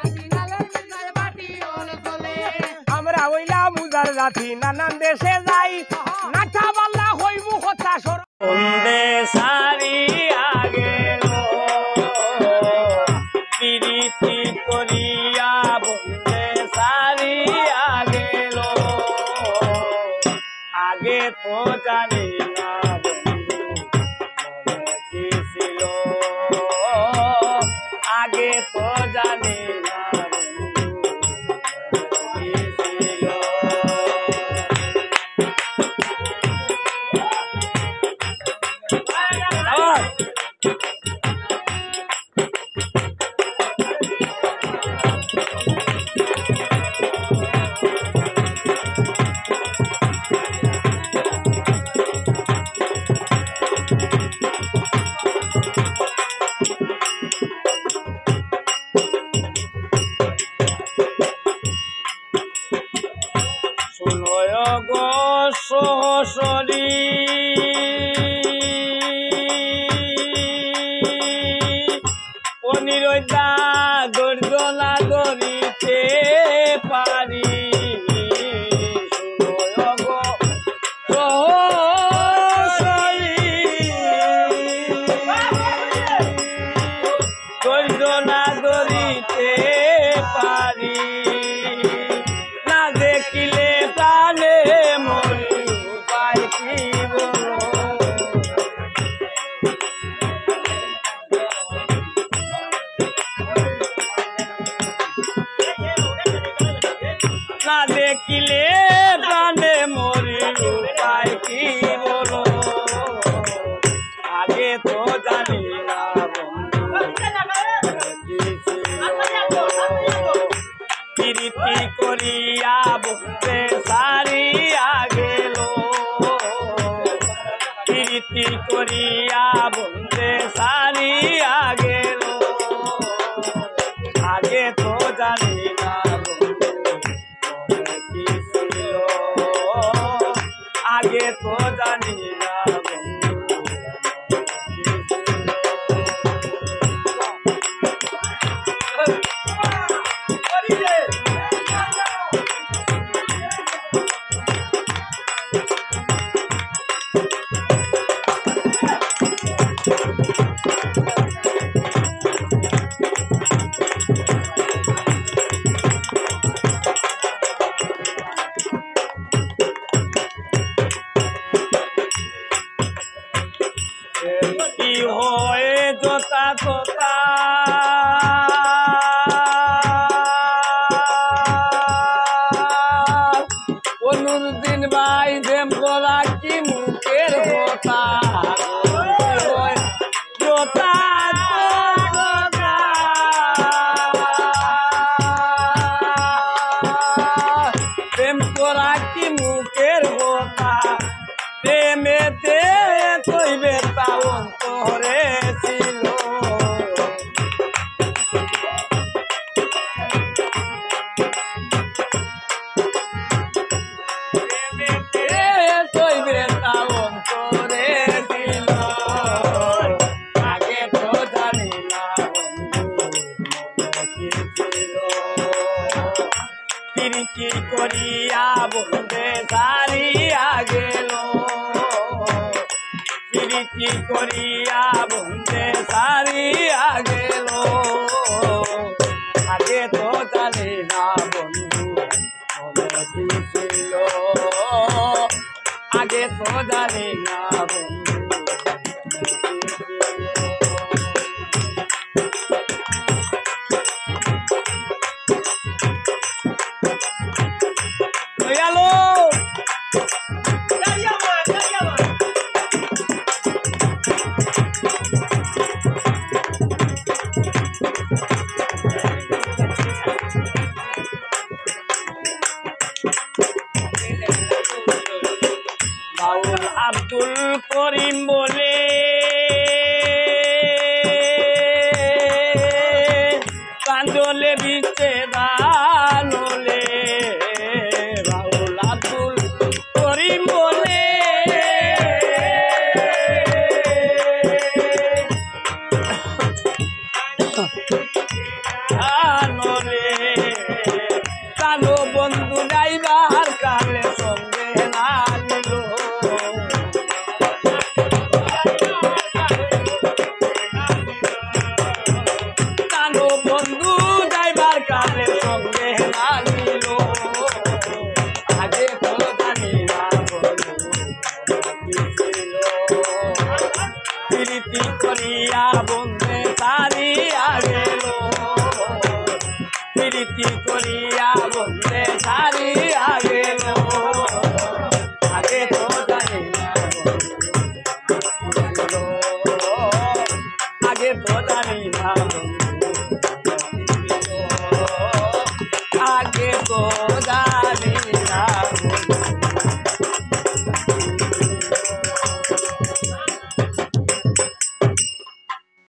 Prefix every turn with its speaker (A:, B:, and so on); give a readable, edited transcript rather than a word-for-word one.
A: আমরা হইলা বুঝার জাতি নানান দেশে যাই নাচা বাল্লা হইব কথা সর বন্দে সারি আগেল প্রীতি করিয়া বন্দে সারি আগেল আগে তো জানি না বন্ধু মনে কি ছিল আগে তো জানি না সহসরি অনিরোধা ধৈর্য না ধরিতে পারি ধৈর্য না ধরিতে পারি না দেখিলে প্রাণে মরি উপায় কি বলো না দেখিলে প্রাণে মরি উপায় কি বলো আগে তো জানি না প্রীতি করিয়া বন্দে সারিয়া গেল প্রীতি করিয়া বন্দে সারিয়া গেল আগে তো জানি না কি ছিল আগে তো জানি না কি হয়ে জোতা তোতা অনুদিন ভাই দেম বলা কি মুখের কথা জোতা প্রেম করা কি মুখের কথা প্রেমেতে কইবে তা অন্তরে ছিল প্রেমেতে কইবে তা অন্তরে ছিল আগে তো জানি না কি ছিল প্রীতি করিয়া বন্দে সারিয়া গেল প্রীতি করিয়া বন্দে সারিয়া গেল আগে তো জানি না বন্ধু মনে কি ছিল আগে তো জানি না বন্ধু বাউল আব্দুল করিম বলে কান্দলে বিচে দানলে বাউল আব্দুল করিম বলে দানলে করিয়া বন্দে সারিয়া গেল আগে তো জানি না আগে তো জানি না